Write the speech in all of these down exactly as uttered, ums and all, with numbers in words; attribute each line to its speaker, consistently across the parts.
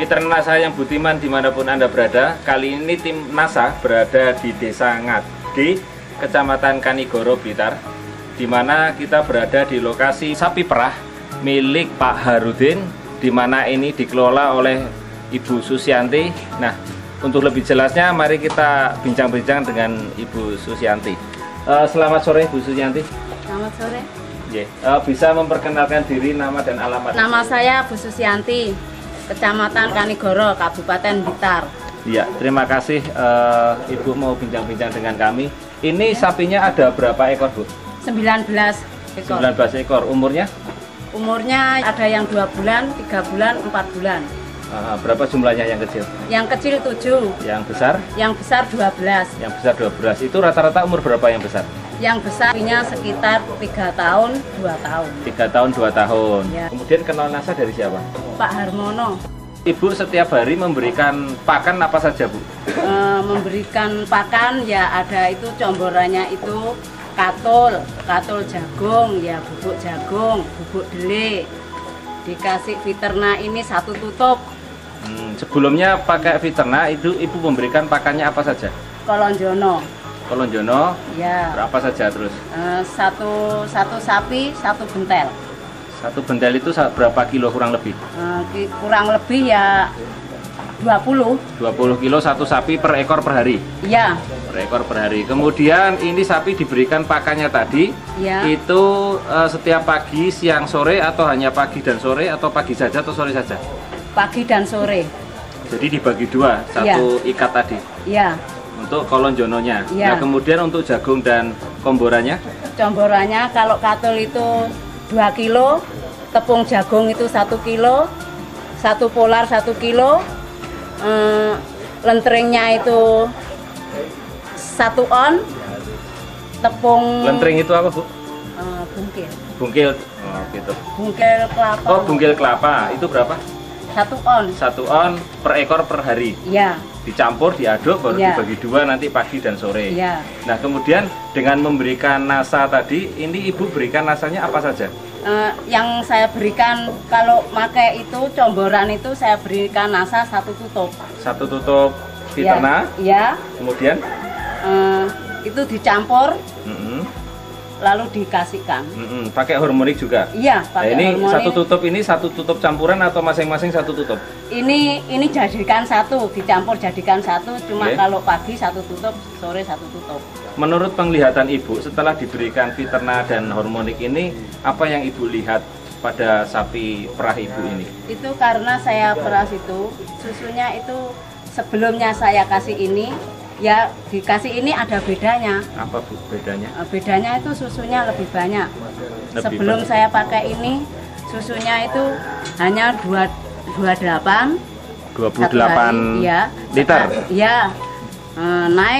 Speaker 1: Mitra NASA yang budiman dimanapun Anda berada, kali ini tim NASA berada di Desa Ngade, Kecamatan Kanigoro, Blitar, di mana kita berada di lokasi sapi perah milik Pak Harudin, di mana ini dikelola oleh Ibu Susianti. Nah, untuk lebih jelasnya, mari kita bincang-bincang dengan Ibu Susianti. Uh, selamat sore, Bu Susianti.
Speaker 2: Selamat sore.
Speaker 1: Yeah. Uh, bisa memperkenalkan diri, nama dan alamat?
Speaker 2: Nama saya Bu Susianti, Kecamatan Kanigoro, Kabupaten Blitar.
Speaker 1: Iya, terima kasih uh, Ibu mau bincang-bincang dengan kami. Ini sapinya ada berapa ekor, Bu?
Speaker 2: sembilan belas ekor.
Speaker 1: sembilan belas ekor. Umurnya?
Speaker 2: Umurnya ada yang dua bulan, tiga bulan, empat bulan.
Speaker 1: Uh, berapa jumlahnya yang kecil?
Speaker 2: Yang kecil tujuh.
Speaker 1: Yang besar?
Speaker 2: Yang besar dua belas.
Speaker 1: Yang besar dua belas. Itu rata-rata umur berapa yang besar?
Speaker 2: Yang besarnya sekitar tiga tahun, dua tahun.
Speaker 1: tiga tahun, dua tahun.
Speaker 2: Ya.
Speaker 1: Kemudian kenal NASA dari siapa?
Speaker 2: Pak Harmono.
Speaker 1: Ibu setiap hari memberikan pakan apa saja, Bu?
Speaker 2: E, memberikan pakan ya ada itu comborannya itu katul, katul jagung, ya bubuk jagung, bubuk dele. Dikasih Viterna ini satu tutup.
Speaker 1: Hmm, sebelumnya pakai Viterna itu Ibu memberikan pakannya apa saja?
Speaker 2: Kolonjono.
Speaker 1: Kolonjono,
Speaker 2: ya.
Speaker 1: Berapa saja terus?
Speaker 2: Uh, satu satu sapi, satu bentel.
Speaker 1: Satu bentel itu berapa kilo kurang lebih?
Speaker 2: Uh, kurang lebih ya dua puluh.
Speaker 1: dua puluh kilo satu sapi per ekor per hari?
Speaker 2: Iya.
Speaker 1: Per ekor per hari. Kemudian ini sapi diberikan pakannya tadi, ya. Itu uh, setiap pagi, siang, sore, atau hanya pagi dan sore, atau pagi saja atau sore saja?
Speaker 2: Pagi dan sore.
Speaker 1: Jadi dibagi dua, satu ya. Ikat tadi?
Speaker 2: Iya.
Speaker 1: Untuk kolonjononya.
Speaker 2: Ya.
Speaker 1: Nah, kemudian untuk jagung dan komborannya?
Speaker 2: Comborannya kalau katul itu dua kilo, tepung jagung itu satu kilo, satu polar satu kilo, eh, lentrengnya itu satu on, tepung.
Speaker 1: Lentreng itu apa, Bu?
Speaker 2: Eh, bungkil.
Speaker 1: Bungkil. Oh, gitu.
Speaker 2: Bungkil kelapa.
Speaker 1: Oh, bungkil kelapa. Itu berapa?
Speaker 2: Satu on.
Speaker 1: Satu on per ekor per hari.
Speaker 2: Iya.
Speaker 1: Dicampur, diaduk, baru ya. Dibagi dua nanti pagi dan sore.
Speaker 2: Ya.
Speaker 1: Nah, kemudian dengan memberikan nasa tadi, ini Ibu berikan nasanya apa saja?
Speaker 2: Uh, yang saya berikan kalau pakai itu comboran itu saya berikan nasa satu tutup.
Speaker 1: Satu tutup Viterna.
Speaker 2: Ya. Ya.
Speaker 1: Kemudian?
Speaker 2: Uh, itu dicampur.
Speaker 1: Mm-hmm.
Speaker 2: Lalu dikasihkan.
Speaker 1: Mm-hmm. Pakai hormonik juga?
Speaker 2: Iya, pakai
Speaker 1: nah, ini
Speaker 2: hormonik.
Speaker 1: Satu tutup ini satu tutup campuran atau masing-masing satu tutup?
Speaker 2: Ini ini jadikan satu, dicampur jadikan satu. Cuma
Speaker 1: okay.
Speaker 2: Kalau pagi satu tutup, sore satu tutup.
Speaker 1: Menurut penglihatan Ibu, setelah diberikan Viterna dan hormonik ini, apa yang Ibu lihat pada sapi perah Ibu ini?
Speaker 2: Itu karena saya peras itu, susunya itu sebelumnya saya kasih ini, ya dikasih ini ada bedanya.
Speaker 1: Apa, Bu, bedanya?
Speaker 2: Bedanya itu susunya lebih banyak.
Speaker 1: Lebih
Speaker 2: Sebelum
Speaker 1: banyak.
Speaker 2: saya pakai ini, susunya itu hanya dua puluh delapan
Speaker 1: dua puluh delapan
Speaker 2: hari, ya.
Speaker 1: liter?
Speaker 2: Iya, e, naik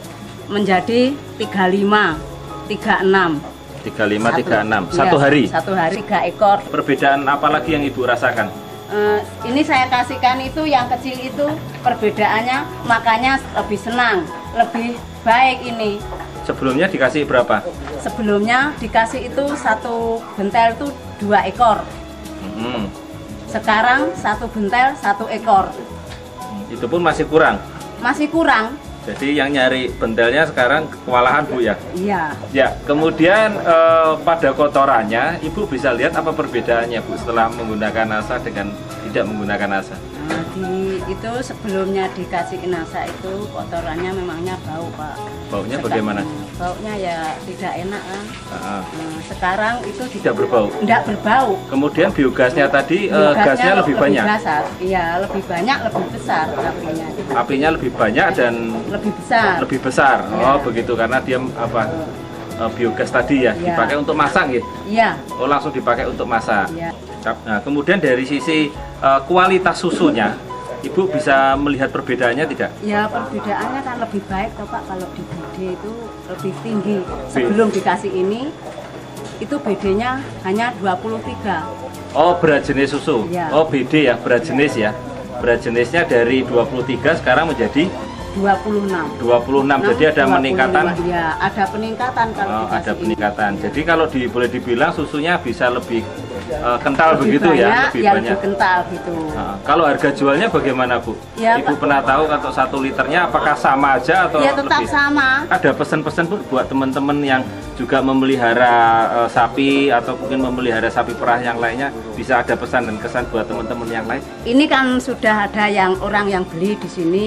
Speaker 2: menjadi tiga puluh lima, tiga puluh enam.
Speaker 1: tiga puluh lima, tiga puluh enam.
Speaker 2: Satu,
Speaker 1: Satu
Speaker 2: ya,
Speaker 1: hari?
Speaker 2: Satu hari, tiga ekor.
Speaker 1: Perbedaan apa lagi yang Ibu rasakan?
Speaker 2: Uh, ini saya kasihkan itu yang kecil itu perbedaannya makanya lebih senang, lebih baik ini.
Speaker 1: Sebelumnya dikasih berapa?
Speaker 2: Sebelumnya dikasih itu satu bentel itu dua ekor.
Speaker 1: Hmm.
Speaker 2: Sekarang satu bentel satu ekor.
Speaker 1: Itu pun masih kurang?
Speaker 2: Masih kurang.
Speaker 1: Jadi yang nyari bentelnya sekarang kewalahan, Bu, ya?
Speaker 2: Iya.
Speaker 1: Ya, kemudian eh, pada kotorannya Ibu bisa lihat apa perbedaannya, Bu, setelah menggunakan nasa dengan tidak menggunakan nasa?
Speaker 2: Nah, di itu sebelumnya dikasih nasa itu kotorannya memangnya bau, Pak.
Speaker 1: Baunya
Speaker 2: Sekarang,
Speaker 1: bagaimana?
Speaker 2: Baunya ya tidak enak kan.
Speaker 1: Nah,
Speaker 2: Nah, sekarang itu
Speaker 1: tidak berbau.
Speaker 2: Tidak berbau.
Speaker 1: Kemudian biogasnya tadi eh, gasnya lebih, lebih banyak.
Speaker 2: Besar. Iya, lebih banyak, lebih besar apinya.
Speaker 1: Apinya lebih banyak dan
Speaker 2: lebih besar.
Speaker 1: Lebih besar.
Speaker 2: Ya.
Speaker 1: Oh, begitu karena dia apa? Biogas tadi ya, ya. Dipakai untuk masak gitu.
Speaker 2: Iya.
Speaker 1: Oh, langsung dipakai untuk masak.
Speaker 2: Ya.
Speaker 1: Nah, kemudian dari sisi uh, kualitas susunya, Ibu bisa melihat perbedaannya tidak?
Speaker 2: Ya, perbedaannya kan lebih baik toh, Pak, kalau di B D itu lebih tinggi. Sebelum dikasih ini itu B D-nya hanya dua puluh tiga.
Speaker 1: Oh, berat jenis susu.
Speaker 2: Ya.
Speaker 1: Oh, B D ya, berat jenis ya. Berat jenisnya dari dua puluh tiga sekarang menjadi
Speaker 2: dua puluh enam.
Speaker 1: dua puluh enam. Jadi ada peningkatan.
Speaker 2: Ya, ada peningkatan kalau
Speaker 1: oh, ada peningkatan. Ini. Jadi kalau di, boleh dibilang susunya bisa lebih uh, kental
Speaker 2: lebih
Speaker 1: begitu
Speaker 2: banyak,
Speaker 1: ya, lebih
Speaker 2: ya
Speaker 1: banyak.
Speaker 2: lebih kental gitu.
Speaker 1: Nah, kalau harga jualnya bagaimana Bu?
Speaker 2: Ya,
Speaker 1: Ibu
Speaker 2: Pak.
Speaker 1: pernah tahu untuk satu liternya apakah sama aja atau
Speaker 2: Ya tetap
Speaker 1: lebih?
Speaker 2: sama.
Speaker 1: Ada pesan-pesan Bu buat teman-teman yang juga memelihara uh, sapi atau mungkin memelihara sapi perah yang lainnya, bisa ada pesan dan kesan buat teman-teman yang lain?
Speaker 2: Ini kan sudah ada yang orang yang beli di sini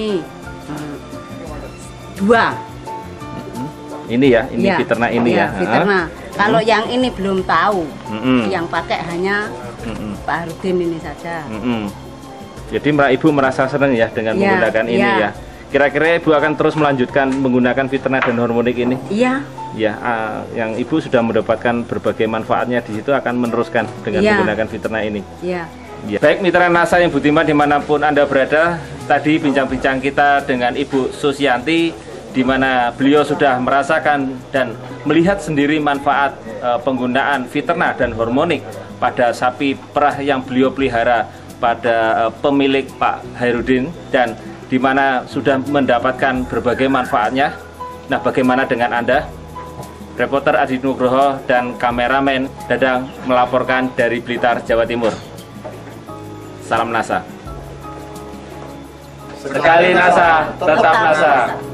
Speaker 2: dua.
Speaker 1: Ini ya, ini
Speaker 2: Ya,
Speaker 1: Viterna ini
Speaker 2: ya.
Speaker 1: ya.
Speaker 2: Viterna. Kalau
Speaker 1: Hmm.
Speaker 2: yang ini belum tahu,
Speaker 1: Mm-mm.
Speaker 2: yang pakai hanya
Speaker 1: Mm-mm.
Speaker 2: Pak Harudin ini saja.
Speaker 1: Mm-mm. Jadi Mbak Ibu merasa senang ya dengan
Speaker 2: Ya,
Speaker 1: menggunakan ini
Speaker 2: ya.
Speaker 1: ya. Kira-kira Ibu akan terus melanjutkan menggunakan Viterna dan Hormonik ini?
Speaker 2: Iya,
Speaker 1: Ya, uh, yang Ibu sudah mendapatkan berbagai manfaatnya di situ akan meneruskan dengan
Speaker 2: Ya.
Speaker 1: menggunakan Viterna ini.
Speaker 2: iya.
Speaker 1: Ya. Baik mitra Nasa yang budiman dimanapun Anda berada, tadi bincang-bincang kita dengan Ibu Susianti, di mana beliau sudah merasakan dan melihat sendiri manfaat uh, penggunaan Viterna dan Hormonik pada sapi perah yang beliau pelihara pada uh, pemilik Pak Hairudin, dan di mana sudah mendapatkan berbagai manfaatnya. Nah, bagaimana dengan Anda? Reporter Adi Nugroho dan kameramen Dadang melaporkan dari Blitar, Jawa Timur. Salam Nasa. Sekali Nasa, tetap Nasa.